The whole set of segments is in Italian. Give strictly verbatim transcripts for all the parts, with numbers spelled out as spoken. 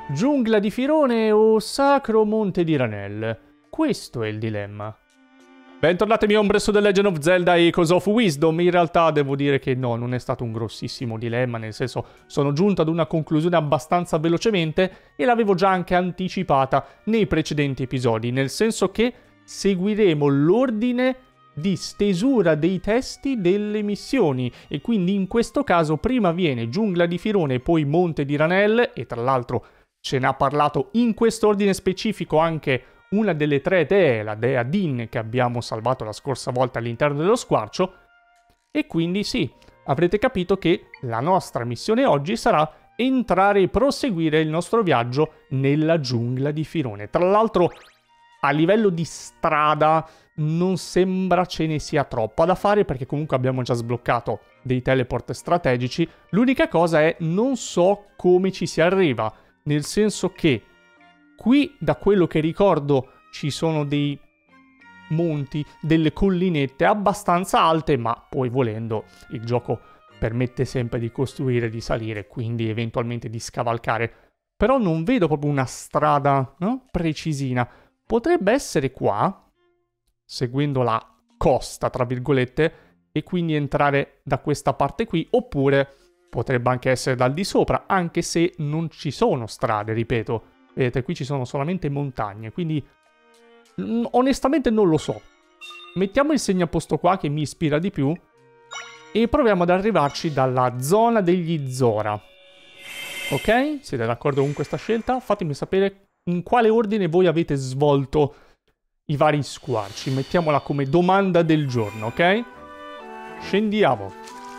Giungla di Firone o Sacro Monte di Ranel? Questo è il dilemma. Bentornati miei ombre su The Legend of Zelda Echoes of Wisdom. In realtà devo dire che no, non è stato un grossissimo dilemma, nel senso sono giunto ad una conclusione abbastanza velocemente e l'avevo già anche anticipata nei precedenti episodi, nel senso che seguiremo l'ordine di stesura dei testi delle missioni e quindi in questo caso prima viene Giungla di Firone e poi Monte di Ranel, e tra l'altro ce ne ha parlato in quest'ordine specifico anche una delle tre dee, la dea Din, che abbiamo salvato la scorsa volta all'interno dello squarcio. E quindi sì, avrete capito che la nostra missione oggi sarà entrare e proseguire il nostro viaggio nella Giungla di Firone. Tra l'altro, a livello di strada non sembra ce ne sia troppa da fare, perché comunque abbiamo già sbloccato dei teleport strategici. L'unica cosa è non so come ci si arriva, nel senso che qui, da quello che ricordo, ci sono dei monti, delle collinette abbastanza alte, ma poi volendo il gioco permette sempre di costruire, di salire, quindi eventualmente di scavalcare. Però non vedo proprio una strada, no? precisina. Potrebbe essere qua, seguendo la costa, tra virgolette, e quindi entrare da questa parte qui, oppure potrebbe anche essere dal di sopra, anche se non ci sono strade, ripeto. Vedete, qui ci sono solamente montagne, quindi mh, onestamente non lo so. Mettiamo il segnaposto qua che mi ispira di più e proviamo ad arrivarci dalla zona degli Zora. Ok? Siete d'accordo con questa scelta? Fatemi sapere in quale ordine voi avete svolto i vari squarci. Mettiamola come domanda del giorno, ok? Scendiamo.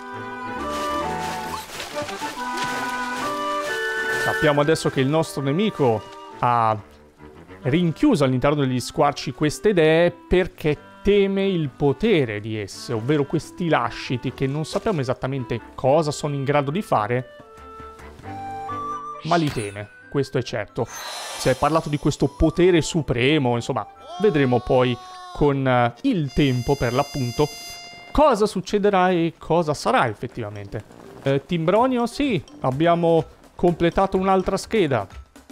Sappiamo adesso che il nostro nemico ha rinchiuso all'interno degli squarci queste idee perché teme il potere di esse, ovvero questi lasciti che non sappiamo esattamente cosa sono in grado di fare, ma li teme, questo è certo. Si è parlato di questo potere supremo, insomma, vedremo poi con uh, il tempo, per l'appunto, cosa succederà e cosa sarà effettivamente. Eh, Timbronio, sì, abbiamo completato un'altra scheda.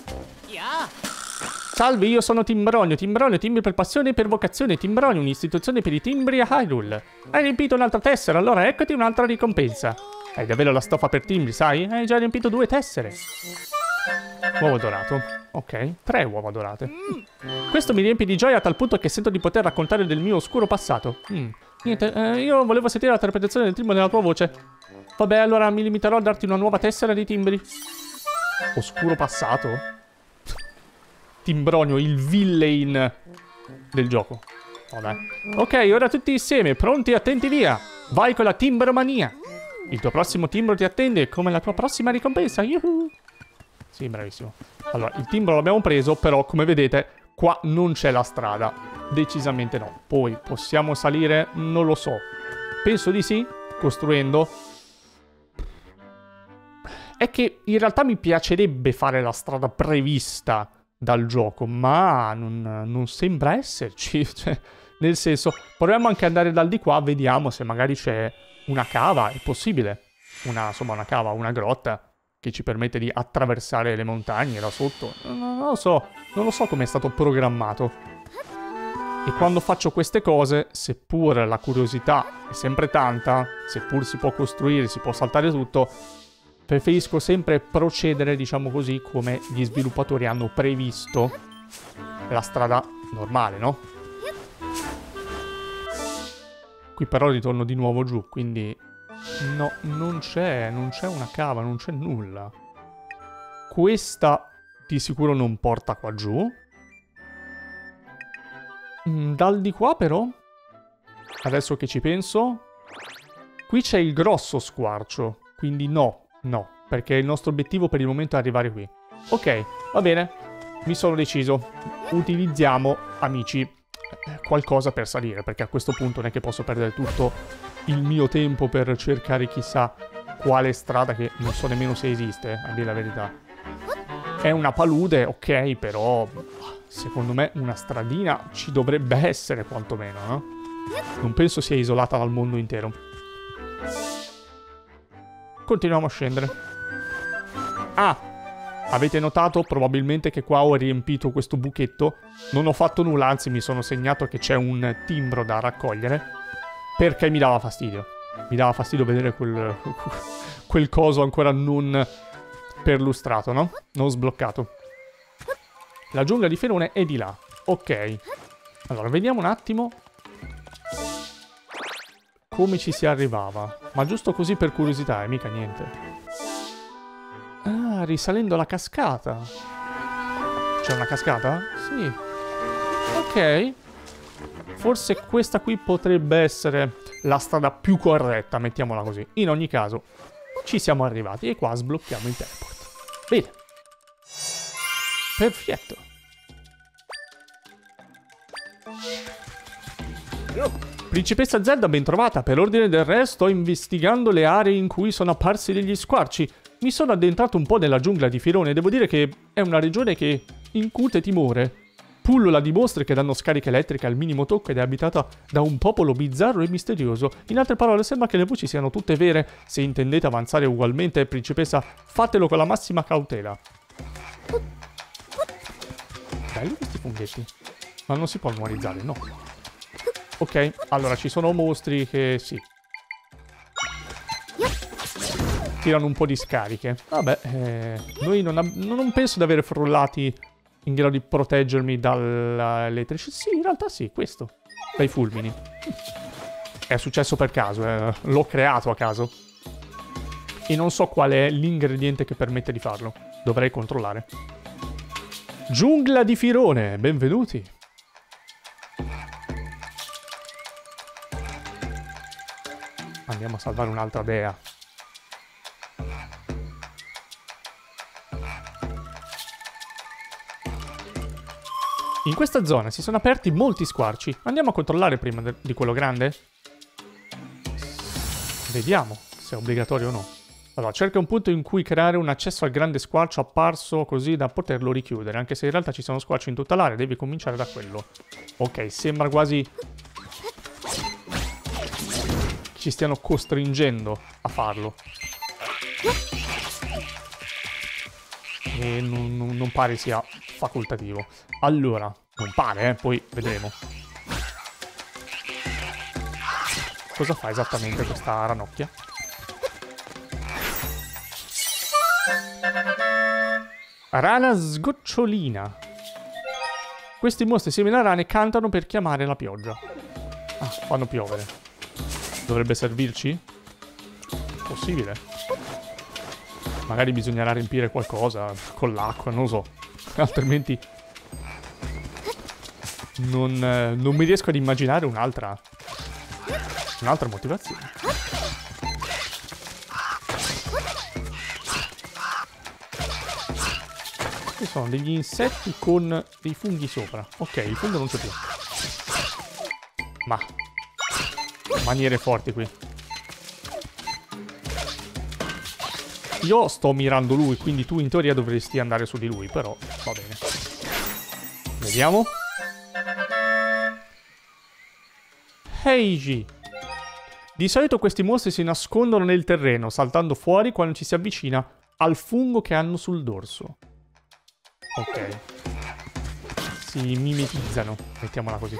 Salve, io sono Timbronio. Timbronio, timbri per passione e per vocazione. Timbronio, un'istituzione per i timbri a Hyrule. Hai riempito un'altra tessera, allora eccoti un'altra ricompensa. Hai davvero la stoffa per timbri, sai? Hai già riempito due tessere. Uovo dorato. Ok, tre uova dorate. Questo mi riempie di gioia a tal punto che sento di poter raccontare del mio oscuro passato. Mm. Niente, eh, io volevo sentire la interpretazione del timbro nella tua voce. Vabbè, allora mi limiterò a darti una nuova tessera di timbri. Oscuro passato? Timbronio, il villain del gioco. Vabbè. Ok, ora tutti insieme, pronti e attenti via. Vai con la timbromania. Il tuo prossimo timbro ti attende come la tua prossima ricompensa. Yuhu. Sì, bravissimo. Allora, il timbro l'abbiamo preso, però come vedete qua non c'è la strada. Decisamente no. Poi possiamo salire? Non lo so. Penso di sì, costruendo. È che in realtà mi piacerebbe fare la strada prevista dal gioco, ma non, non sembra esserci. Cioè, nel senso, proviamo anche ad andare dal di qua, vediamo se magari c'è una cava, è possibile. Una, insomma, una cava, una grotta che ci permette di attraversare le montagne da sotto. Non, non lo so, non lo so come è stato programmato. E quando faccio queste cose, seppur la curiosità è sempre tanta, seppur si può costruire, si può saltare tutto, preferisco sempre procedere, diciamo così, come gli sviluppatori hanno previsto la strada normale, no? Qui però ritorno di nuovo giù, quindi no, non c'è, non c'è una cava, non c'è nulla. Questa di sicuro non porta qua giù. Mm, dal di qua però, adesso che ci penso, qui c'è il grosso squarcio, quindi no. No, perché il nostro obiettivo per il momento è arrivare qui. Ok, va bene. Mi sono deciso. Utilizziamo, amici, qualcosa per salire, perché a questo punto non è che posso perdere tutto il mio tempo per cercare chissà quale strada, che non so nemmeno se esiste, a dire la verità. È una palude, ok, però secondo me una stradina ci dovrebbe essere quantomeno, no? Non penso sia isolata dal mondo intero. Continuiamo a scendere. Ah, Avete notato probabilmente che qua ho riempito questo buchetto. Non ho fatto nulla, anzi mi sono segnato che c'è un timbro da raccogliere. Perché mi dava fastidio. Mi dava fastidio vedere quel, quel coso ancora non perlustrato, no? Non sbloccato. La giungla di Ferone è di là. Ok. Allora, vediamo un attimo come ci si arrivava. Ma giusto così per curiosità, e mica niente. Ah, risalendo la cascata. C'è una cascata? Sì. Ok. Forse questa qui potrebbe essere la strada più corretta, mettiamola così. In ogni caso, ci siamo arrivati e qua sblocchiamo il teleport. Bene. Perfetto. Principessa Zelda, ben trovata. Per ordine del re sto investigando le aree in cui sono apparsi degli squarci. Mi sono addentrato un po' nella giungla di Firone e devo dire che è una regione che incute timore. Pullula di mostri che danno scarica elettrica al minimo tocco ed è abitata da un popolo bizzarro e misterioso. In altre parole, sembra che le voci siano tutte vere. Se intendete avanzare ugualmente, principessa, fatelo con la massima cautela. Belli questi funghetti. Ma non si può memorizzare, no. Ok, allora ci sono mostri che sì. Tirano un po' di scariche. Vabbè, eh, noi non, non penso di avere frullati in grado di proteggermi dall'elettricità. Sì, in realtà sì, questo. Dai fulmini. È successo per caso, eh. L'ho creato a caso. E non so qual è l'ingrediente che permette di farlo. Dovrei controllare. Giungla di Firone, benvenuti. Andiamo a salvare un'altra dea. In questa zona si sono aperti molti squarci. Andiamo a controllare prima di quello grande? Vediamo se è obbligatorio o no. Allora, cerca un punto in cui creare un accesso al grande squarcio apparso così da poterlo richiudere. Anche se in realtà ci sono squarci in tutta l'area, devi cominciare da quello. Ok, sembra quasi ci stiano costringendo a farlo. E non, non, non pare sia facoltativo. Allora, non pare, eh, poi vedremo. Cosa fa esattamente questa ranocchia? Rana sgocciolina. Questi mostri simili a rane cantano per chiamare la pioggia. Ah, fanno piovere. Dovrebbe servirci? Possibile. Magari bisognerà riempire qualcosa con l'acqua, non lo so. Altrimenti non, eh, non mi riesco ad immaginare un'altra un'altra motivazione. Ci sono degli insetti con dei funghi sopra. Ok, il fungo non c'è più. Ma maniere forti qui. Io sto mirando lui, quindi tu in teoria dovresti andare su di lui, però va bene. Vediamo. Heiji. Di solito questi mostri si nascondono nel terreno, saltando fuori quando ci si avvicina al fungo che hanno sul dorso. Ok. Si mimetizzano, mettiamola così.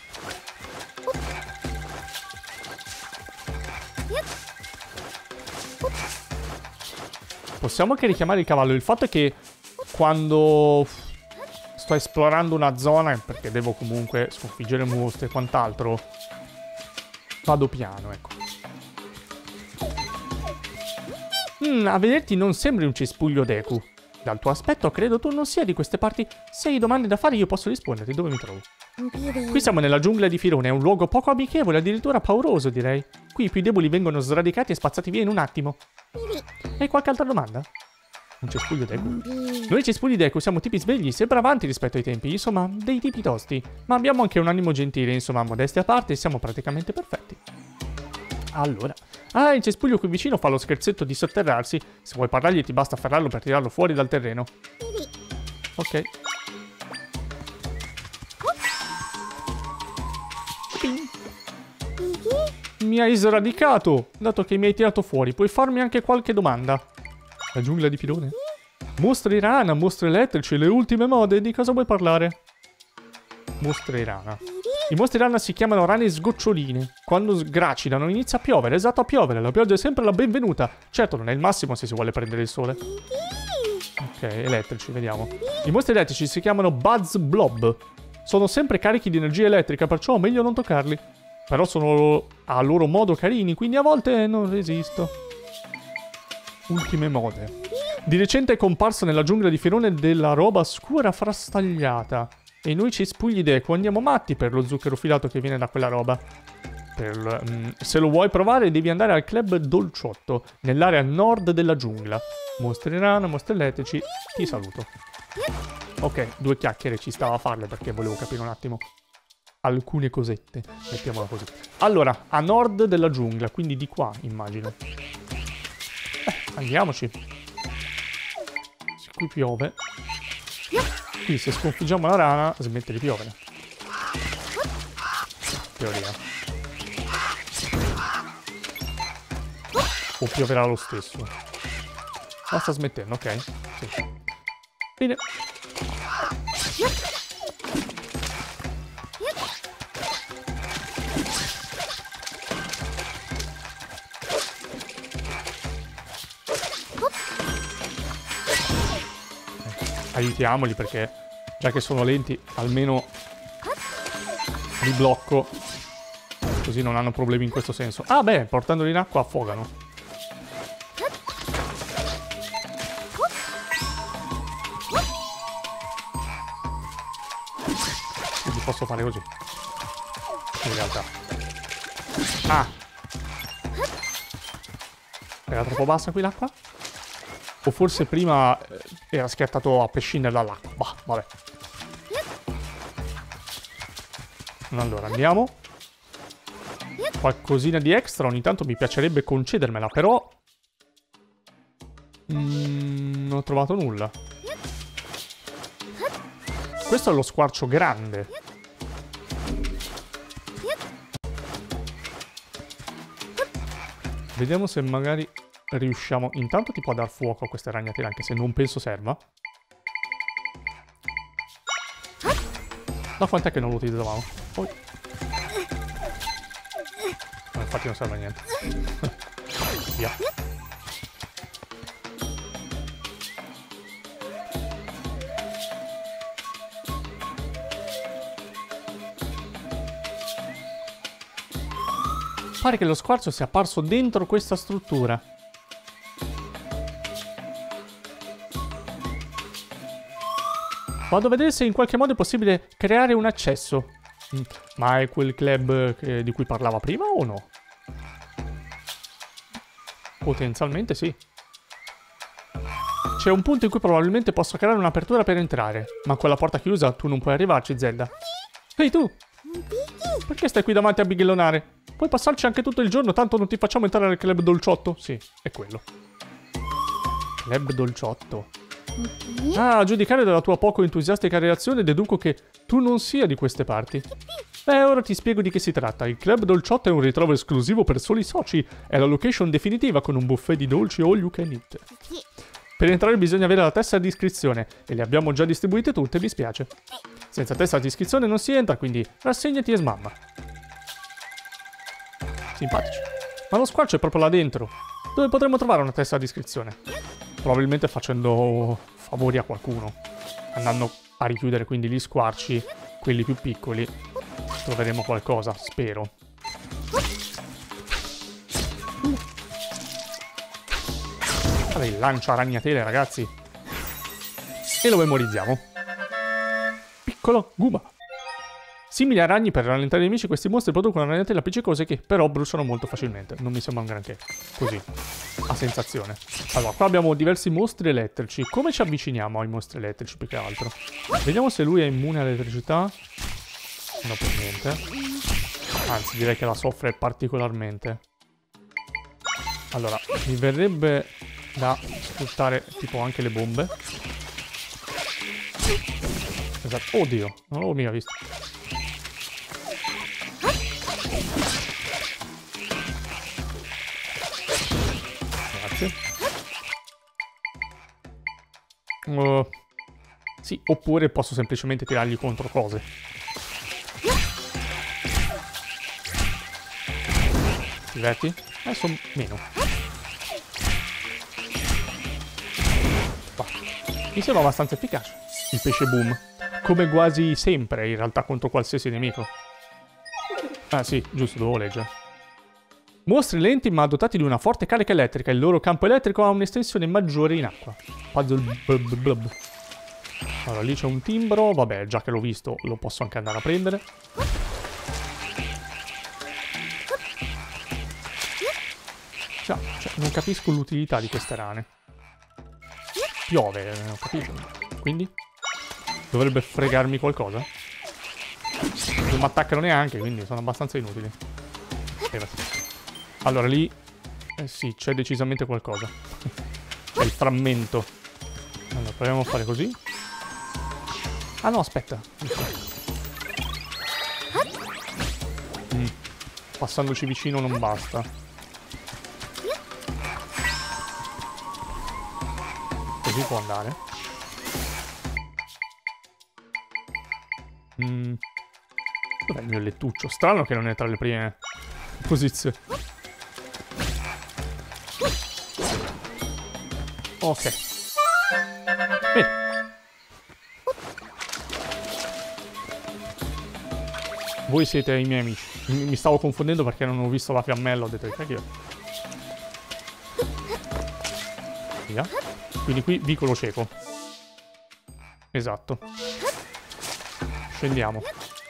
Possiamo anche richiamare il cavallo. Il fatto è che quando sto esplorando una zona, perché devo comunque sconfiggere mostri e quant'altro, vado piano, ecco. Mm, a vederti non sembri un cespuglio Deku. Dal tuo aspetto credo tu non sia di queste parti. Se hai domande da fare io posso risponderti. Dove mi trovo? Qui siamo nella giungla di Firone, è un luogo poco amichevole, addirittura pauroso direi. Qui i più deboli vengono sradicati e spazzati via in un attimo. Hai qualche altra domanda? Un cespuglio Deku? Noi cespugli Deku siamo tipi svegli, sempre avanti rispetto ai tempi, insomma, dei tipi tosti. Ma abbiamo anche un animo gentile, insomma, modestia a parte, siamo praticamente perfetti. Allora... Ah, il cespuglio qui vicino fa lo scherzetto di sotterrarsi. Se vuoi parlargli ti basta afferrarlo per tirarlo fuori dal terreno. Ok. Mi hai sradicato, dato che mi hai tirato fuori. Puoi farmi anche qualche domanda? La giungla di Firone? Mostri rana, mostri elettrici, le ultime mode, di cosa vuoi parlare? Mostri rana. I mostri rana si chiamano rane sgoccioline. Quando sgracidano inizia a piovere, esatto a piovere. La pioggia è sempre la benvenuta. Certo, non è il massimo se si vuole prendere il sole. Ok, elettrici, vediamo. I mostri elettrici si chiamano Buzz Blob. Sono sempre carichi di energia elettrica, perciò meglio non toccarli. Però sono a loro modo carini, quindi a volte non resisto. Ultime mode. Di recente è comparso nella giungla di Firone della roba scura frastagliata. E noi ci spugli d'eco, andiamo matti per lo zucchero filato che viene da quella roba. Per, um, se lo vuoi provare devi andare al club Dolciotto, nell'area nord della giungla. Mostri rana, mostri elettrici, ti saluto. Ok, due chiacchiere ci stava a farle perché volevo capire un attimo alcune cosette, mettiamola così. Allora, a nord della giungla, quindi di qua immagino. Eh, andiamoci. Qui piove. Qui se sconfiggiamo la rana smette di piovere. Teoria. O pioverà lo stesso. Ma sta smettendo, ok. Sì. Bene. Aiutiamoli perché già che sono lenti almeno li blocco, così non hanno problemi in questo senso. Ah beh, portandoli in acqua affogano. Quindi posso fare così in realtà. Ah, era troppo bassa qui l'acqua? O forse prima era schiattato a prescindere dall'acqua. Bah, vabbè. Allora, andiamo. Qualcosina di extra ogni tanto mi piacerebbe concedermela, però... Mm, non ho trovato nulla. Questo è lo squarcio grande. Vediamo se magari... riusciamo intanto tipo a dar fuoco a queste ragnatele, anche se non penso serva. Da quant'è che non lo utilizzavamo? Poi... no, infatti non serve a niente. Via. Pare che lo squarcio sia apparso dentro questa struttura. Vado a vedere se in qualche modo è possibile creare un accesso. Mm, ma è quel club che, di cui parlava prima o no? Potenzialmente sì. C'è un punto in cui probabilmente posso creare un'apertura per entrare. Ma con la porta chiusa tu non puoi arrivarci, Zelda. Ehi tu! Perché stai qui davanti a bighellonare? Puoi passarci anche tutto il giorno, tanto non ti facciamo entrare nel club Dolciotto. Sì, è quello. Club Dolciotto. Ah, a giudicare dalla tua poco entusiastica reazione dedunco che tu non sia di queste parti. Beh, ora ti spiego di che si tratta. Il Club Dolciotto è un ritrovo esclusivo per soli soci. È la location definitiva con un buffet di dolci all you can eat. Per entrare bisogna avere la tessera di iscrizione e le abbiamo già distribuite tutte, mi spiace. Senza tessera di iscrizione non si entra, quindi rassegnati e smamma. Simpatici. Ma lo squarcio è proprio là dentro. Dove potremmo trovare una tessera di iscrizione? Probabilmente facendo favori a qualcuno. Andando a richiudere quindi gli squarci, quelli più piccoli. Troveremo qualcosa, spero. Guarda il lancia ragnatele, ragazzi. E lo memorizziamo. Piccolo Guma. Simili a ragni per rallentare i nemici, questi mostri producono ragnatele appiccicose che però bruciano molto facilmente. Non mi sembra un granché. Così. A sensazione. Allora, qua abbiamo diversi mostri elettrici. Come ci avviciniamo ai mostri elettrici più che altro? Vediamo se lui è immune all'elettricità. No, per niente. Anzi, direi che la soffre particolarmente. Allora, mi verrebbe da sfruttare tipo anche le bombe. Esatto. Oddio, non l'avevo mica visto. Grazie. Uh, sì, oppure posso semplicemente tirargli contro cose. Diverti? Adesso meno. Bah. Mi sembra abbastanza efficace il pesce boom. Come quasi sempre, in realtà, contro qualsiasi nemico. Ah sì, giusto, dovevo leggere. Mostri lenti ma dotati di una forte carica elettrica. Il loro campo elettrico ha un'estensione maggiore in acqua. Puzzle blub blub. Allora, lì c'è un timbro. Vabbè, già che l'ho visto, lo posso anche andare a prendere. Cioè, cioè, non capisco l'utilità di queste rane. Piove, non ho capito. Quindi? Dovrebbe fregarmi qualcosa? Non mi attaccano neanche, quindi sono abbastanza inutili. Eh, allora, lì... Eh sì, c'è decisamente qualcosa. È il frammento. Allora, proviamo a fare così. Ah no, aspetta. Mm. Passandoci vicino non basta. Così può andare. Mm. Dov'è il mio lettuccio? Strano che non è tra le prime posizioni. Ok. Bene. Voi siete i miei amici. Mi, mi stavo confondendo perché non ho visto la fiammella. Ho detto che cacchio. Via. Quindi qui vicolo cieco. Esatto. Scendiamo.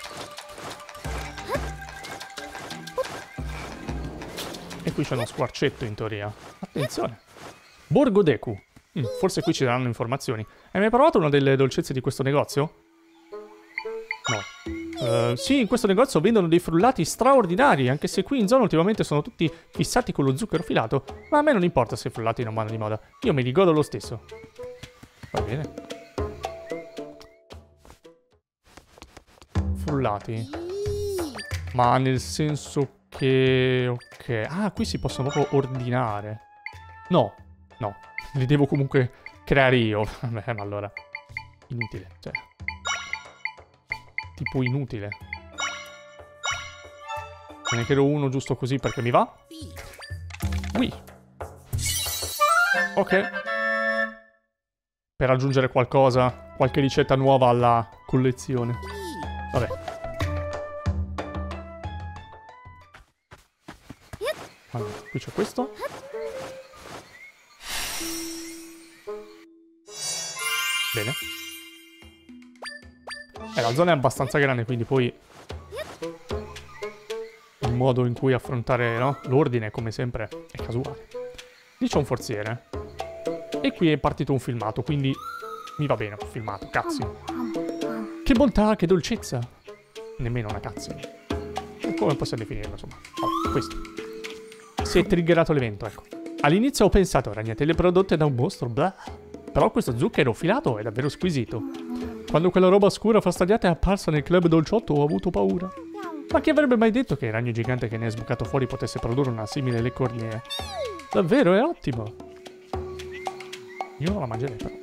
E qui c'è uno squarcetto in teoria. Attenzione. Borgo Deku. Mm, forse qui ci daranno informazioni. Hai mai provato una delle dolcezze di questo negozio? No. Uh, sì, in questo negozio vendono dei frullati straordinari, anche se qui in zona ultimamente sono tutti fissati con lo zucchero filato. Ma a me non importa se i frullati non vanno di moda. Io me li godo lo stesso. Va bene. Frullati. Ma nel senso che... ok. Ah, qui si possono proprio ordinare. No, no. Li devo comunque creare io. Vabbè, ma allora... inutile, cioè... tipo inutile. Me ne chiedo uno giusto così perché mi va. Ui. Ok. Per aggiungere qualcosa, qualche ricetta nuova alla collezione. Vabbè. Allora, qui c'è questo. Bene. Eh, la zona è abbastanza grande, quindi poi il modo in cui affrontare, no, l'ordine, come sempre, è casuale. Lì c'è un forziere. E qui è partito un filmato, quindi mi va bene un filmato, cazzi. Che bontà, che dolcezza. Nemmeno una cazzo. Come possiamo definirlo, insomma. Vabbè, questo. Si è triggerato l'evento, ecco. All'inizio ho pensato ragnatele prodotte da un mostro, blah. Però questo zucchero filato è davvero squisito. Quando quella roba scura frastagliata è apparsa nel club dolciotto ho avuto paura. Ma chi avrebbe mai detto che il ragno gigante che ne è sbucato fuori potesse produrre una simile leccornie? Davvero, è ottimo. Io non la mangerei però.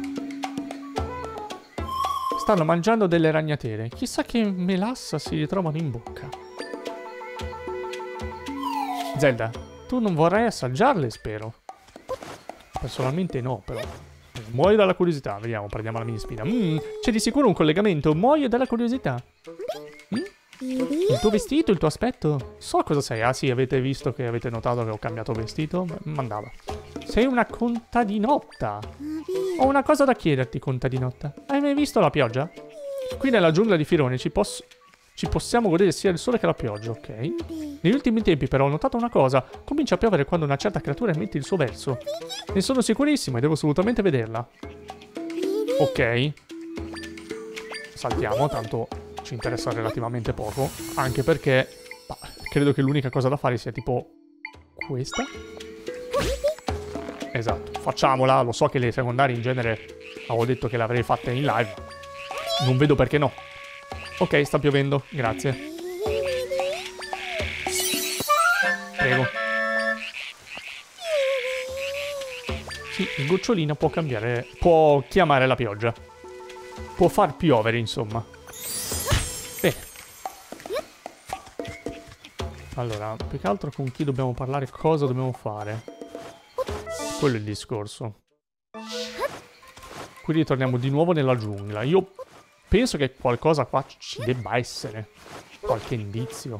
Stanno mangiando delle ragnatele. Chissà che melassa si ritrovano in bocca. Zelda, tu non vorrai assaggiarle, spero. Personalmente no, però. Muoio dalla curiosità. Vediamo, prendiamo la mini spina. Mm, c'è di sicuro un collegamento. Muoio dalla curiosità. Mm? Il tuo vestito, il tuo aspetto. So cosa sei. Ah sì, avete visto che avete notato che ho cambiato vestito? Mandava. Sei una contadinotta. Ho una cosa da chiederti, contadinotta. Hai mai visto la pioggia? Qui nella giungla di Firone ci, posso... ci possiamo godere sia il sole che la pioggia, ok? Negli ultimi tempi però ho notato una cosa. Comincia a piovere quando una certa creatura emette il suo verso. Ne sono sicurissimo e devo assolutamente vederla. Ok. Saltiamo, tanto ci interessa relativamente poco. Anche perché bah, credo che l'unica cosa da fare sia tipo questa. Esatto, facciamola. Lo so che le secondarie in genere avevo detto che le avrei fatte in live. Non vedo perché no. Ok, sta piovendo, grazie. Prego. Sì, il gocciolino può cambiare, può chiamare la pioggia. Può far piovere, insomma. Bene. Allora, più che altro con chi dobbiamo parlare, cosa dobbiamo fare. Quello è il discorso. Qui ritorniamo di nuovo nella giungla. Io penso che qualcosa qua ci debba essere. Qualche indizio.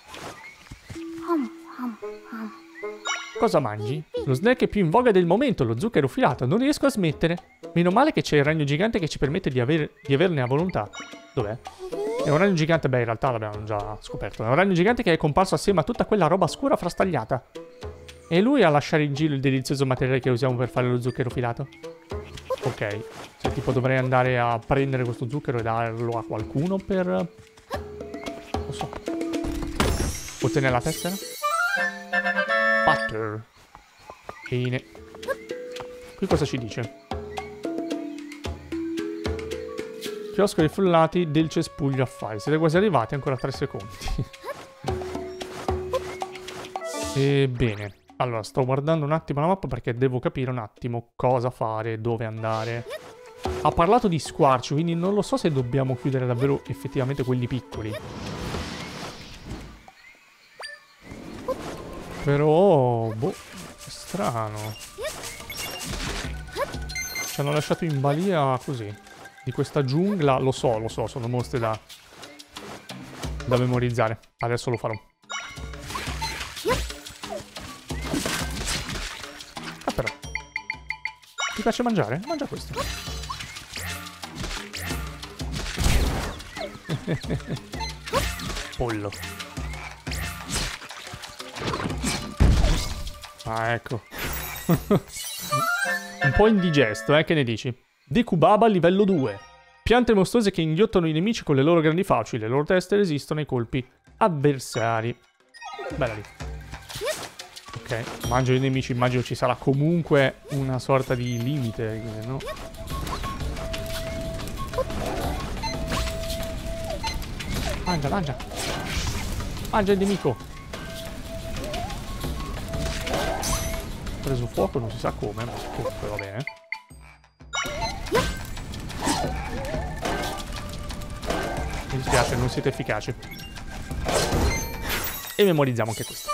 Cosa mangi? Lo snack più in voga del momento, lo zucchero filato. Non riesco a smettere. Meno male che c'è il ragno gigante che ci permette di, avere, di averne a volontà. Dov'è? È un ragno gigante, beh in realtà l'abbiamo già scoperto. È un ragno gigante che è comparso assieme a tutta quella roba scura frastagliata. E lui a lasciare in giro il delizioso materiale che usiamo per fare lo zucchero filato? Ok. Cioè tipo dovrei andare a prendere questo zucchero e darlo a qualcuno per... non so. Ottenere la tessera? Butter. Bene. Qui cosa ci dice? Chiosco dei frullati del cespuglio affari. Siete quasi arrivati, ancora tre secondi. Ebbene. Allora, sto guardando un attimo la mappa perché devo capire un attimo cosa fare, dove andare. Ha parlato di squarci, quindi non lo so se dobbiamo chiudere davvero effettivamente quelli piccoli. Però, boh, è strano. Ci hanno lasciato in balia così. Di questa giungla, lo so, lo so, sono mostri da, da memorizzare. Adesso lo farò. Ah però. Ti piace mangiare? Mangia questo. Pollo. Ah, ecco. Un po' indigesto, eh? Che ne dici? Decubaba livello due. Piante mostruose che inghiottano i nemici con le loro grandi fauci. Le loro teste resistono ai colpi avversari. Bella lì. Ok, mangio i nemici. Immagino ci sarà comunque una sorta di limite, no? Mangia, mangia. Mangia il nemico. Ho preso fuoco, non si sa come, ma comunque va bene. Mi dispiace, non siete efficaci. E memorizziamo anche questo.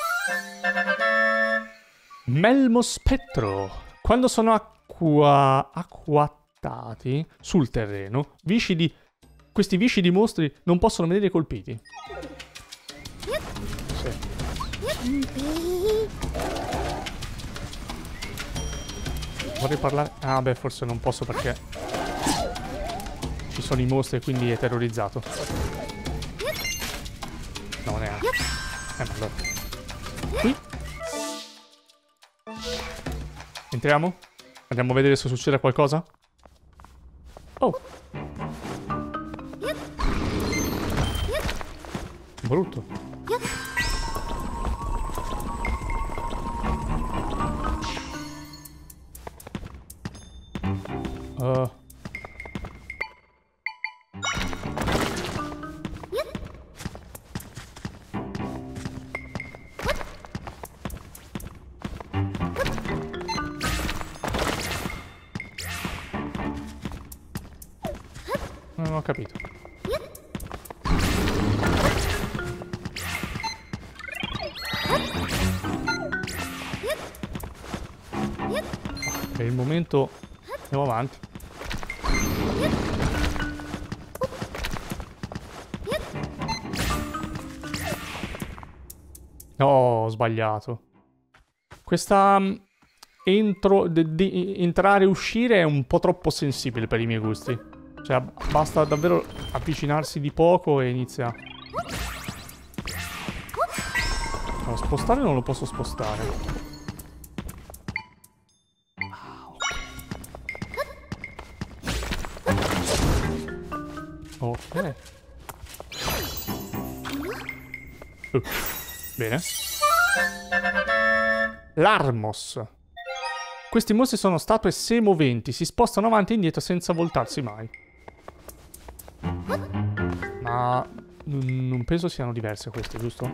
Melmo spettro. Quando sono acqua... acquattati sul terreno, viscidi... questi viscidi mostri non possono venire colpiti. Sì. Vorrei parlare... ah beh, forse non posso perché... ci sono i mostri e quindi è terrorizzato. No, neanche. Eh, ma allora. Qui. Entriamo? Andiamo a vedere se succede qualcosa? Oh. Brutto. Uh. Non ho capito. Per il momento andiamo avanti. No, ho sbagliato. Questa um, entro, de, de, entrare e uscire è un po' troppo sensibile per i miei gusti. Cioè, basta davvero avvicinarsi di poco e inizia. No, spostare non lo posso spostare. Ah, ok. Ok. Uh, bene. L'Armos. Questi mostri sono statue semoventi, si spostano avanti e indietro senza voltarsi mai. Ma non penso siano diverse queste, giusto?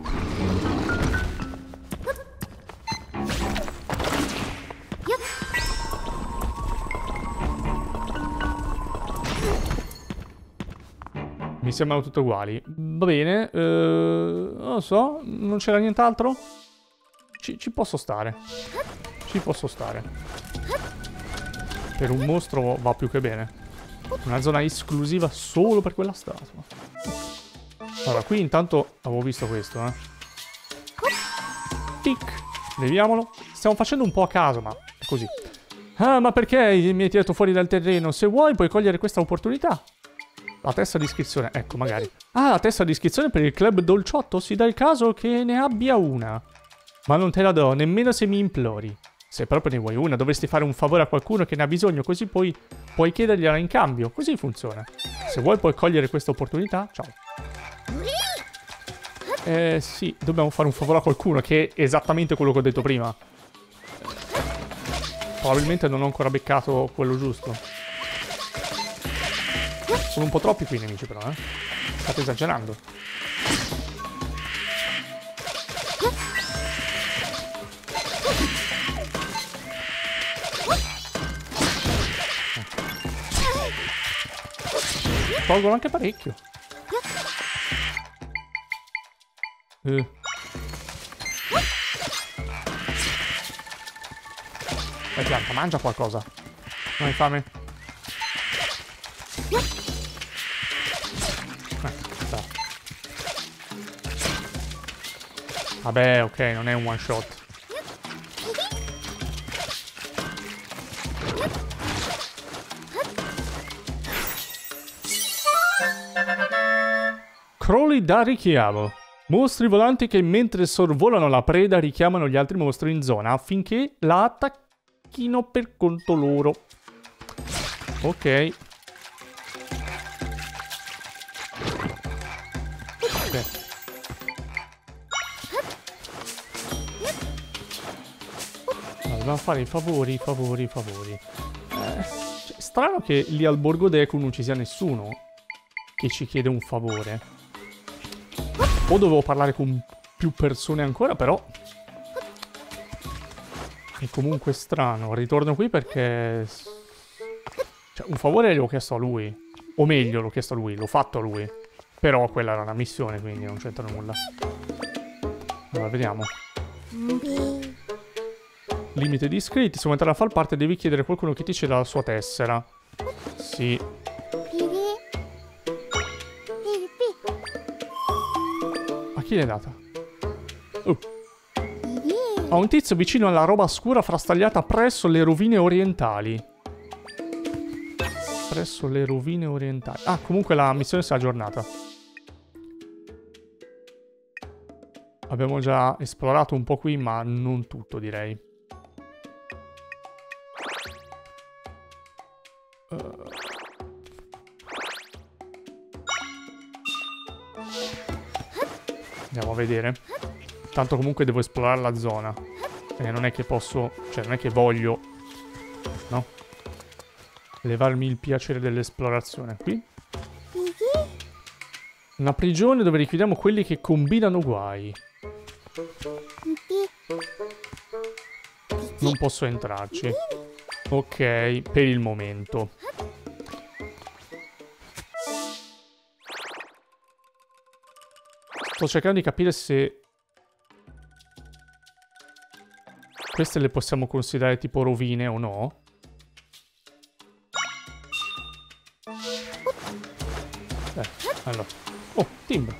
Mi sembrano tutte uguali. Va bene. Eh, non lo so. Non c'era nient'altro? Ci, ci posso stare. Ci posso stare. Per un mostro va più che bene. Una zona esclusiva solo per quella statua. Allora, qui intanto avevo visto questo, eh. Tic. Leviamolo. Stiamo facendo un po' a caso, ma è così. Ah, ma perché mi hai tirato fuori dal terreno? Se vuoi puoi cogliere questa opportunità. La testa di iscrizione, ecco, magari. Ah, la testa di iscrizione per il club dolciotto? Si dà il caso che ne abbia una. Ma non te la do, nemmeno se mi implori. Se proprio ne vuoi una, dovresti fare un favore a qualcuno che ne ha bisogno, così poi puoi chiedergliela in cambio. Così funziona. Se vuoi puoi cogliere questa opportunità, ciao. Eh, sì, dobbiamo fare un favore a qualcuno, che è esattamente quello che ho detto prima. Probabilmente non ho ancora beccato quello giusto. Sono un po' troppi qui i nemici però, eh. State esagerando. Tolgono anche parecchio. Eh. Dai pianta, mangia qualcosa. Non hai fame? Vabbè, ok, non è un one shot. Crowley da richiamo. Mostri volanti che mentre sorvolano la preda richiamano gli altri mostri in zona affinché la attacchino per conto loro. Ok. Ok. Dobbiamo fare i favori, i favori, i favori. Eh, cioè, strano che lì al Borgo Deku non ci sia nessuno che ci chiede un favore. O dovevo parlare con più persone ancora, però... È comunque strano. Ritorno qui perché... Cioè, un favore l'ho chiesto a lui. O meglio, l'ho chiesto a lui, l'ho fatto a lui. Però quella era una missione, quindi non c'entra nulla. Allora, vediamo. Limite di iscritti. Se vuoi entrare a far parte devi chiedere a qualcuno che ti ceda la sua tessera. Sì. A chi l'hai data? Uh. A un tizio vicino alla roba scura frastagliata presso le rovine orientali. Presso le rovine orientali. Ah, comunque la missione si è aggiornata. Abbiamo già esplorato un po' qui, ma non tutto, direi. Uh. Andiamo a vedere. Tanto comunque devo esplorare la zona. E non è che posso... Cioè, non è che voglio... No? Levarmi il piacere dell'esplorazione. Qui? Una prigione dove richiudiamo quelli che combinano guai. Non posso entrarci. Ok, per il momento. Sto cercando di capire se... Queste le possiamo considerare tipo rovine o no. Eh, allora. Oh, timbro.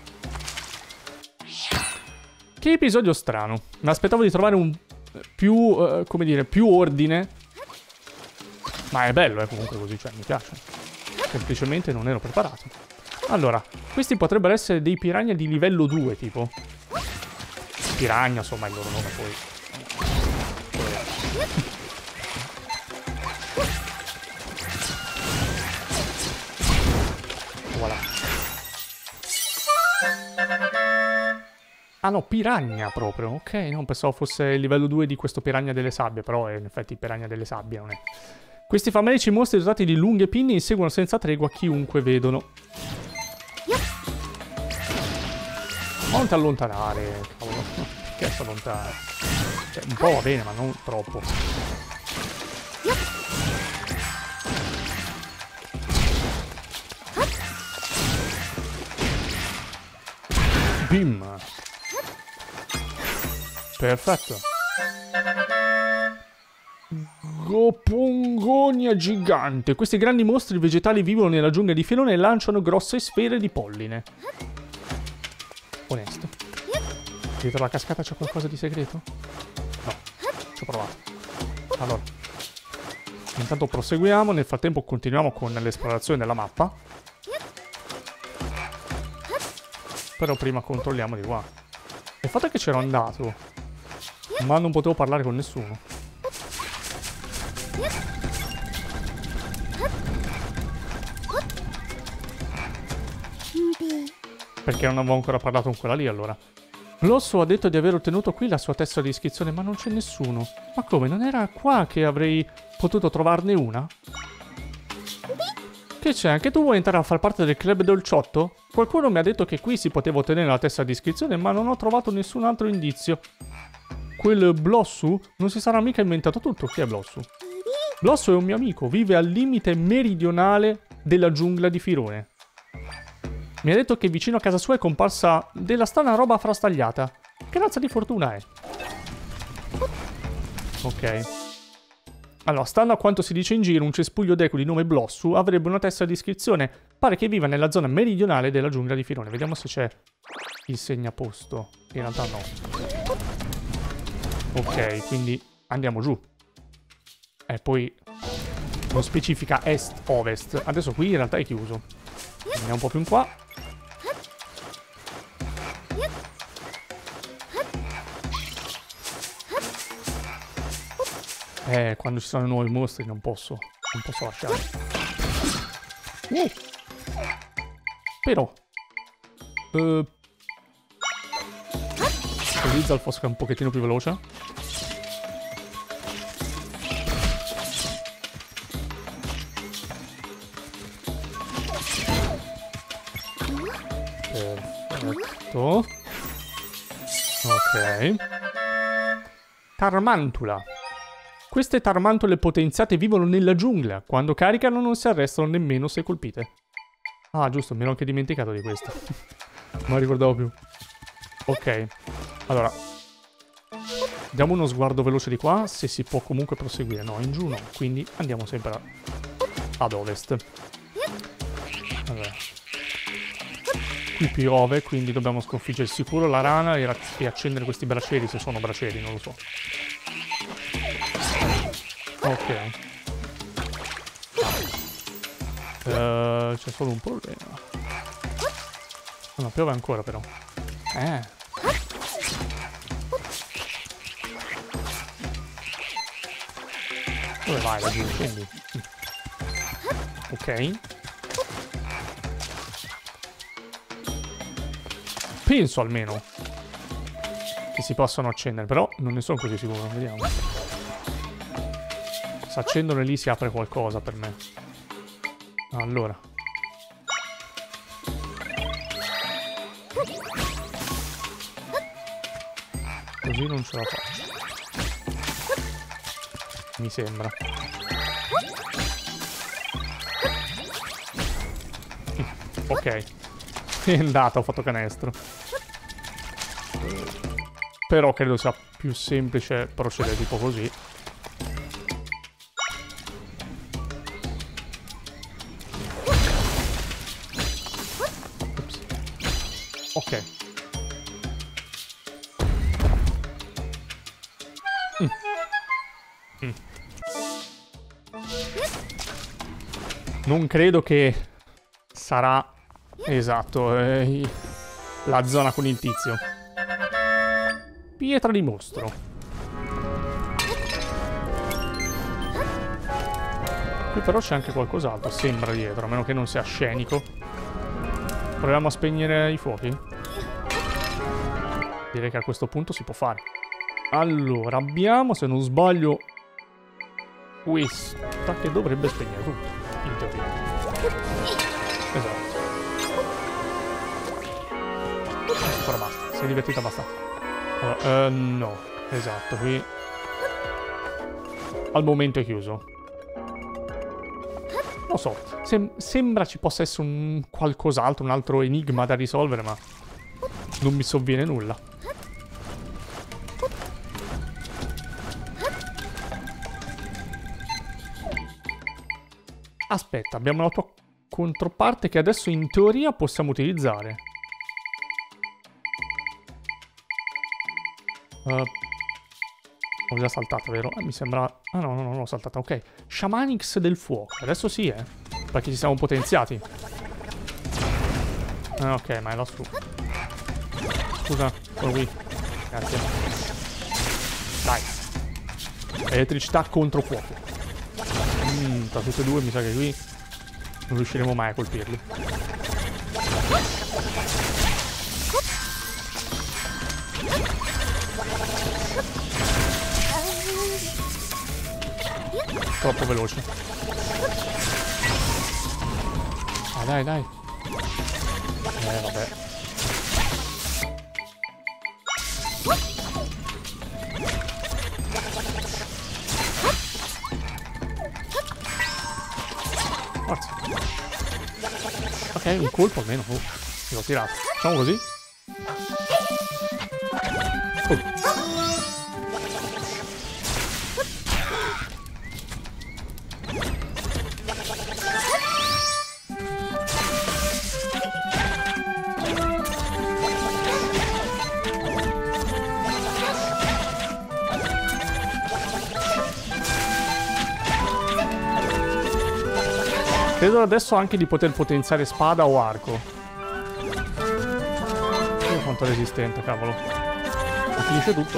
Che episodio strano. Mi aspettavo di trovare un... Più, uh, come dire, più ordine. Ma è bello, eh, comunque così, cioè, mi piace. Semplicemente non ero preparato. Allora, questi potrebbero essere dei piranha di livello due, tipo. Piranha, insomma, il loro nome poi. Voilà. Ah no, piranha proprio. Ok, non pensavo fosse il livello due di questo piranha delle sabbie, però in effetti piranha delle sabbie non è. Questi famelici mostri dotati di lunghe pinne inseguono senza tregua chiunque vedono. Non ti allontanare, cavolo. Perché ti allontanare? Cioè, un po' va bene, ma non troppo. Bim. Perfetto. Gopongonia gigante. Questi grandi mostri vegetali vivono nella giungla di Filone e lanciano grosse sfere di polline. Onesto. Dietro la cascata c'è qualcosa di segreto? No. Ci ho provato. Allora. Intanto proseguiamo. Nel frattempo continuiamo con l'esplorazione della mappa. Però prima controlliamo di qua. Il fatto è che c'ero andato, ma non potevo parlare con nessuno. Perché non avevo ancora parlato con quella lì, allora. Blosso ha detto di aver ottenuto qui la sua tessera di iscrizione, ma non c'è nessuno. Ma come, non era qua che avrei potuto trovarne una? Che c'è? Anche tu vuoi entrare a far parte del club dolciotto? Qualcuno mi ha detto che qui si poteva ottenere la tessera di iscrizione, ma non ho trovato nessun altro indizio. Quel Blossu non si sarà mica inventato tutto. Chi è Blossu? Blossu è un mio amico, vive al limite meridionale della giungla di Firone. Mi ha detto che vicino a casa sua è comparsa della strana roba frastagliata. Che razza di fortuna è? Ok. Allora, stando a quanto si dice in giro, un cespuglio d'eco di nome Blossu avrebbe una tessera di iscrizione. Pare che viva nella zona meridionale della giungla di Firone. Vediamo se c'è il segnaposto. In realtà no. Ok, quindi andiamo giù. E poi non specifica est-ovest. Adesso qui in realtà è chiuso. Andiamo un po' più in qua. Eh, quando ci sono nuovi mostri non posso, non posso lasciare. Uh. Però. Uh. Così Zalfosca è un pochettino più veloce. Perfetto. Ok. Tarmantula. Queste tarmantole potenziate vivono nella giungla. Quando caricano non si arrestano nemmeno se colpite. Ah, giusto, mi ero anche dimenticato di questo. Non ricordavo più. Ok. Allora. Diamo uno sguardo veloce di qua, se si può comunque proseguire. No, in giù no. Quindi andiamo sempre ad ovest. Allora. Qui piove, quindi dobbiamo sconfiggere sicuro la rana e, e accendere questi bracieri, se sono bracieri, non lo so. Ok. Uh, c'è solo un problema. No, piove ancora però. Eh. Dove vai laggiù? Quindi. Ok. Penso almeno che si possano accendere, però non ne sono così sicuro. Vediamo. Se accendono lì si apre qualcosa per me. Allora. Così non ce la faccio. Mi sembra. Ok. È andato, ho fatto canestro. Però credo sia più semplice procedere tipo così. Ok. Mm. Mm. Non credo che sarà esatto eh, la zona con il tizio. Pietra di mostro. Qui però c'è anche qualcos'altro, sembra dietro, a meno che non sia scenico. Proviamo a spegnere i fuochi? Direi che a questo punto si può fare. Allora, abbiamo, se non sbaglio, questa che dovrebbe spegnere tutto, in teoria. Esatto. Ancora basta, sei divertita abbastanza. Allora, uh, no, esatto, qui al momento è chiuso. Non so, sem sembra ci possa essere un qualcos'altro, un altro enigma da risolvere, ma Non mi sovviene nulla. Aspetta, abbiamo la tua controparte che adesso in teoria possiamo utilizzare. Uh, ho già saltato, vero? Eh, mi sembra... Ah no, no, no, l'ho saltata, ok. Shamanix del fuoco. Adesso sì, eh. Perché ci siamo potenziati. Ah, ok, ma è lassù. Scusa, sono qui. Grazie. Dai. Elettricità contro fuoco. Mm, tra tutte e due mi sa che qui non riusciremo mai a colpirli. Troppo veloce. Ah, dai, dai. Eh, vabbè. Forza. Ok, un colpo almeno. Oh, l'ho tirato. Facciamo così. Oh. Credo adesso anche di poter potenziare spada o arco. Io quanto è resistente, cavolo. Ma finisce tutto.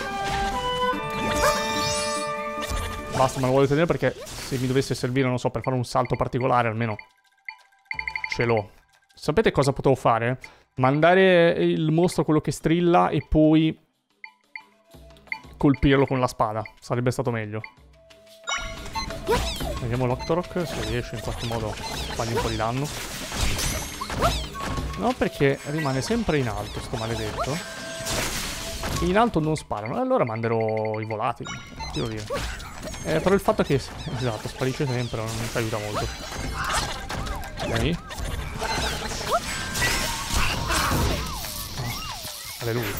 Basta, me lo voglio tenere perché se mi dovesse servire, non so, per fare un salto particolare, almeno ce l'ho. Sapete cosa potevo fare? Mandare il mostro, quello che strilla, e poi colpirlo con la spada. Sarebbe stato meglio. Vediamo l'Octorok se riesce in qualche modo a fargli un po' di danno. No, perché rimane sempre in alto sto maledetto. E in alto non sparano. Allora manderò i volatili. Devo dire. Eh, però il fatto è che... Esatto, sparisce sempre, non ci aiuta molto. Ok. Oh, alleluia.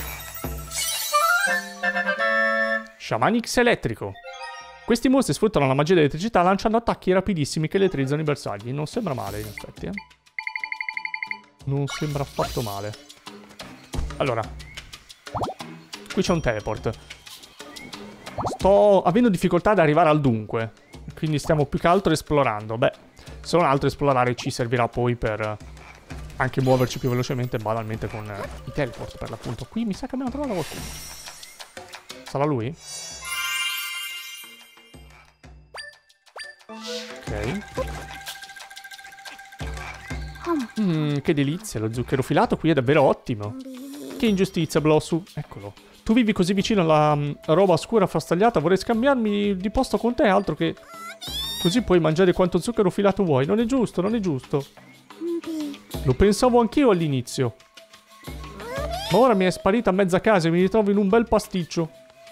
Shamanix elettrico. Questi mostri sfruttano la magia dell'elettricità lanciando attacchi rapidissimi che elettrizzano i bersagli. Non sembra male, in effetti, eh. Non sembra affatto male. Allora. Qui c'è un teleport. Sto avendo difficoltà ad arrivare al dunque. Quindi stiamo più che altro esplorando. Beh, se non altro esplorare ci servirà poi per anche muoverci più velocemente, banalmente con i teleport, per l'appunto. Qui mi sa che abbiamo trovato qualcuno. Sarà lui? Ok. Mm, che delizia, lo zucchero filato qui è davvero ottimo. Che ingiustizia, Blossu. Eccolo. Tu vivi così vicino alla um, roba scura frastagliata, vorrei scambiarmi di posto con te, altro che... Così puoi mangiare quanto zucchero filato vuoi. Non è giusto, non è giusto. Lo pensavo anch'io all'inizio. Ma ora mi è sparita a mezza casa e mi ritrovo in un bel pasticcio.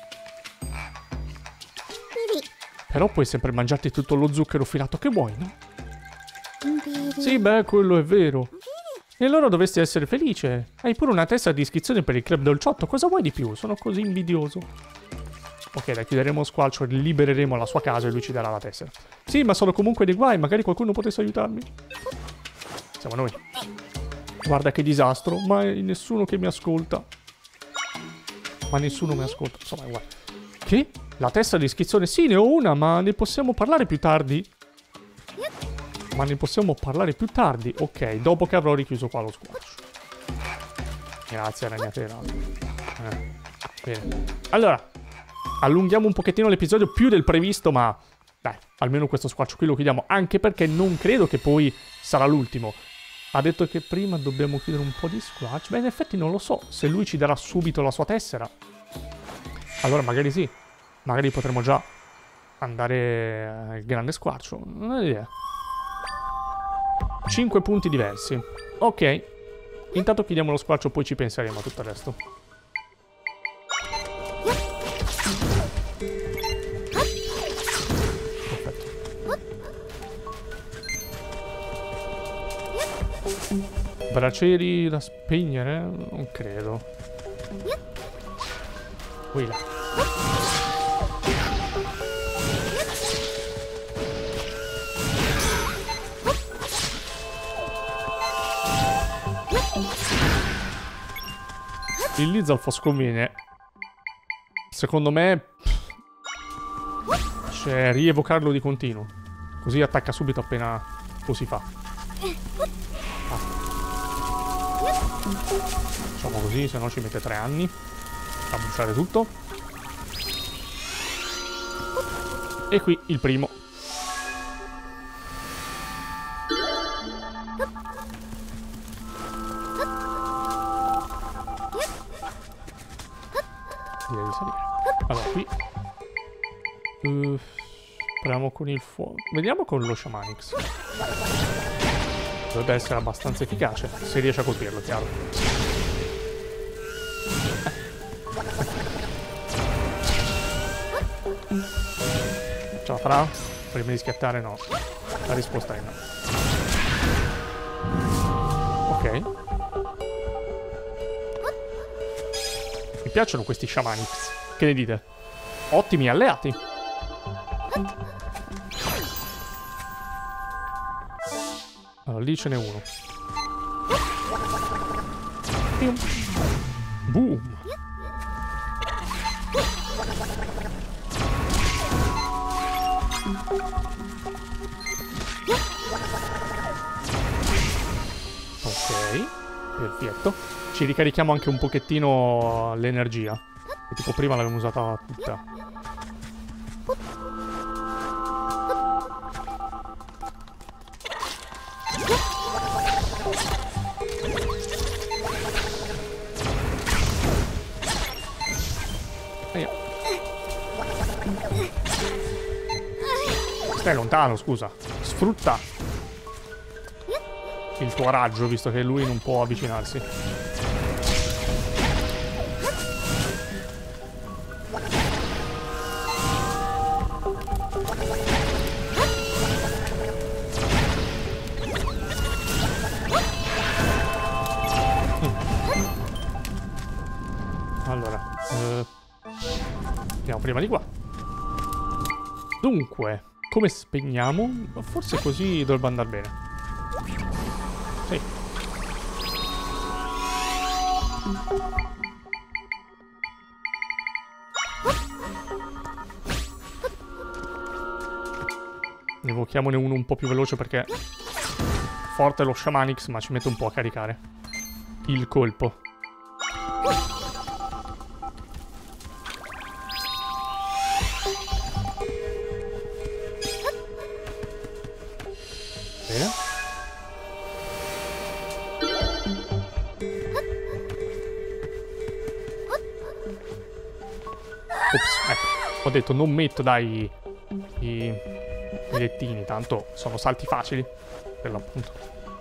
Però puoi sempre mangiarti tutto lo zucchero filato che vuoi, no? Sì, beh, quello è vero. E allora dovresti essere felice. Hai pure una testa di iscrizione per il club dolciotto. Cosa vuoi di più? Sono così invidioso. Ok, dai, chiuderemo Squalcio e libereremo la sua casa e lui ci darà la tessera. Sì, ma sono comunque dei guai. Magari qualcuno potesse aiutarmi. Siamo noi. Guarda che disastro. Ma è nessuno che mi ascolta. Ma nessuno mi ascolta. Insomma, guarda. Che? La testa di iscrizione? Sì, ne ho una, ma ne possiamo parlare più tardi? Ma ne possiamo parlare più tardi? Ok, dopo che avrò richiuso qua lo squash. Grazie, ragnatela. Eh, bene. Allora, allunghiamo un pochettino l'episodio più del previsto, ma... Dai, almeno questo squaccio qui lo chiudiamo, anche perché non credo che poi sarà l'ultimo. Ha detto che prima dobbiamo chiudere un po' di squash. Beh, in effetti non lo so, se lui ci darà subito la sua tessera. Allora magari sì. Magari potremo già andare al grande squarcio. Non ho idea. cinque punti diversi. Ok. Intanto chiudiamo lo squarcio, poi ci penseremo a tutto il resto. Perfetto. Bracieri da spegnere? Non credo. Qui là. Il Lizalfos conviene. Secondo me... Cioè, rievocarlo di continuo. Così attacca subito appena lo si fa. Ah. Facciamo così, se no ci mette tre anni a bruciare tutto. E qui il primo. Direi di salire. Allora, qui uh, proviamo con il fuoco. Vediamo con lo Shamanix. Dovrebbe essere abbastanza efficace, se riesce a colpirlo, chiaro. Ce la farà? Prima di schiattare no. La risposta è no. Ok. Mi piacciono questi Shamanix. Che ne dite? Ottimi alleati. Allora, lì ce n'è uno. Boom. Ok, perfetto. Ci ricarichiamo anche un pochettino l'energia. Tipo prima l'abbiamo usata tutta. Stai lontano, scusa. Sfrutta il tuo raggio, visto che lui non può avvicinarsi. Mm. Allora, eh, andiamo prima di qua. Dunque, come spegniamo? Forse così dovrebbe andare bene. Sì. Ne evochiamone uno un po' più veloce perché forte lo Shamanix, ma ci mette un po' a caricare il colpo. Bene. Ops, ecco. Ho detto non metto dai i, i lettini, tanto sono salti facili per l'appunto.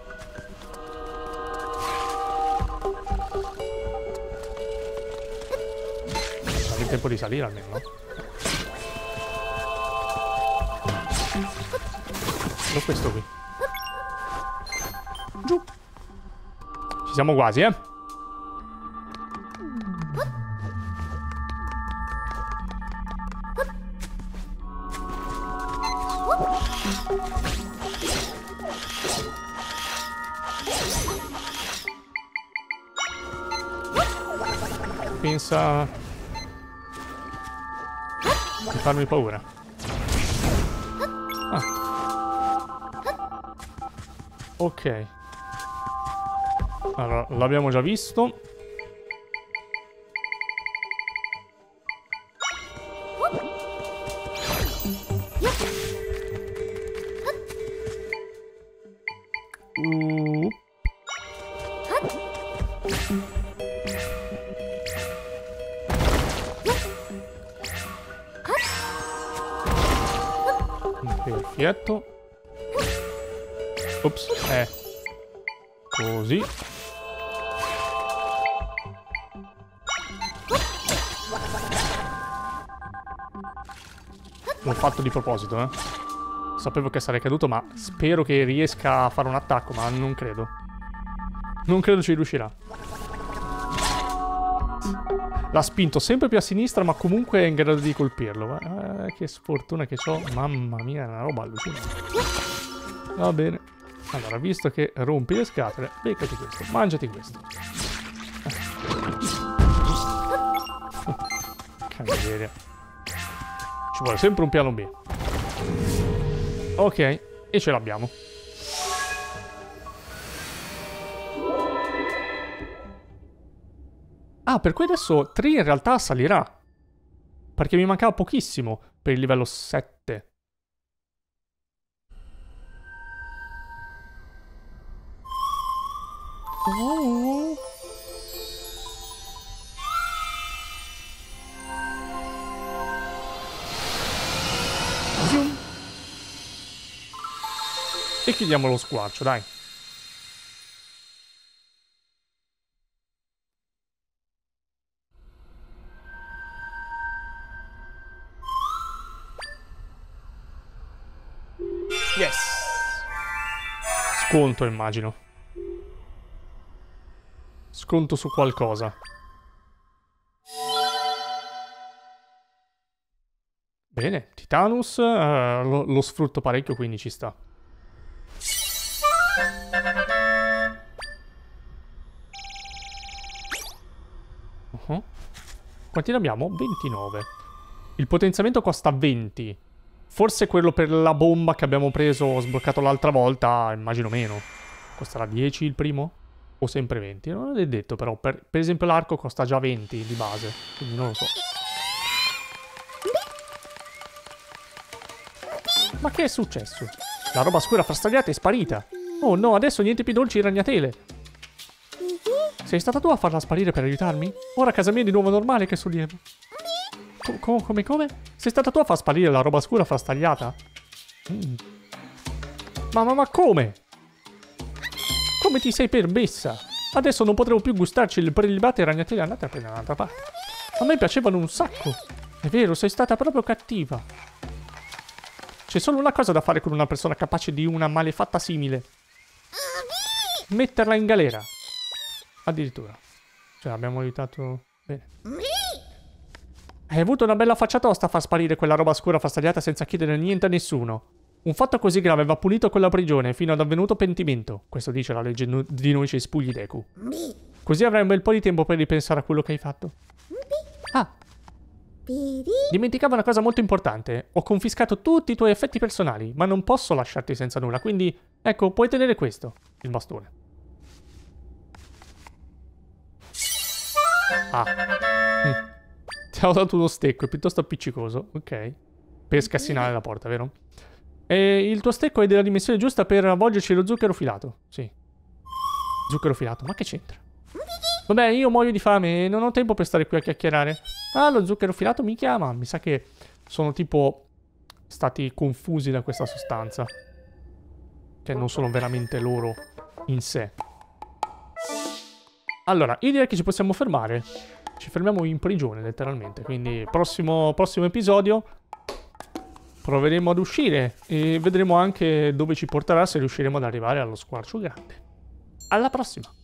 C'è il tempo di salire almeno, no? Solo questo qui. Giù. Ci siamo quasi, eh? Pensa di farmi paura. Ah. Ok. Allora, l'abbiamo già visto. Uh. Perfetto. Ops, eh. Così. L'ho fatto di proposito, eh. Sapevo che sarei caduto, ma spero che riesca a fare un attacco, ma non credo. Non credo ci riuscirà. L'ha spinto sempre più a sinistra, ma comunque è in grado di colpirlo. Eh, che sfortuna che ho. Mamma mia, è una roba allucinante. Va bene. Allora, visto che rompi le scatole, beccati questo, mangiati questo. Cavaliere. Ci vuole sempre un piano B. Ok, e ce l'abbiamo. Ah, per cui adesso tre in realtà salirà. Perché mi mancava pochissimo per il livello sette. Oh. Zoom. E chiudiamo lo squarcio, dai. Yes! Sconto, immagino. Sconto su qualcosa. Bene, Titanus uh, lo, lo sfrutto parecchio, quindi ci sta. Uh-huh. Quanti ne abbiamo? ventinove. Il potenziamento costa venti. Forse quello per la bomba che abbiamo preso, sbloccato l'altra volta, immagino meno. Costerà dieci il primo? O sempre venti? Non è detto però. Per, per esempio l'arco costa già venti di base. Quindi non lo so. Ma che è successo? La roba scura frastagliata è sparita. Oh no, adesso niente più dolci ragnatele. Sei stata tu a farla sparire per aiutarmi? Ora casa mia è di nuovo normale, che sollievo. Co come come? Sei stata tu a far sparire la roba scura frastagliata? Mm. Ma, ma ma come? Come ti sei permessa? Adesso non potremo più gustarci il prelibato e ragnatele. Andate a prendere un'altra parte. A me piacevano un sacco. È vero, sei stata proprio cattiva. C'è solo una cosa da fare con una persona capace di una malefatta simile. Metterla in galera. Addirittura. Cioè, abbiamo aiutato... Bene. Hai avuto una bella faccia tosta a far sparire quella roba scura frastagliata senza chiedere niente a nessuno. Un fatto così grave va punito con la prigione fino ad avvenuto pentimento. Questo dice la legge no di noi cespugli Deku. Così avrai un bel po' di tempo per ripensare a quello che hai fatto. Ah. Dimenticavo una cosa molto importante. Ho confiscato tutti i tuoi effetti personali, ma non posso lasciarti senza nulla, quindi... Ecco, puoi tenere questo. Il bastone. Ah. Mm. Ti ho dato uno stecco, è piuttosto appiccicoso. Ok. Per scassinare la porta, vero? E il tuo stecco è della dimensione giusta per avvolgerci lo zucchero filato. Sì. Zucchero filato, ma che c'entra? Vabbè, io muoio di fame e non ho tempo per stare qui a chiacchierare. Ah, lo zucchero filato mi chiama. Mi sa che sono tipo stati confusi da questa sostanza. Che non sono veramente loro in sé. Allora, io direi che ci possiamo fermare. Ci fermiamo in prigione, letteralmente. Quindi, prossimo, prossimo episodio proveremo ad uscire e vedremo anche dove ci porterà, se riusciremo ad arrivare allo squarcio grande. Alla prossima!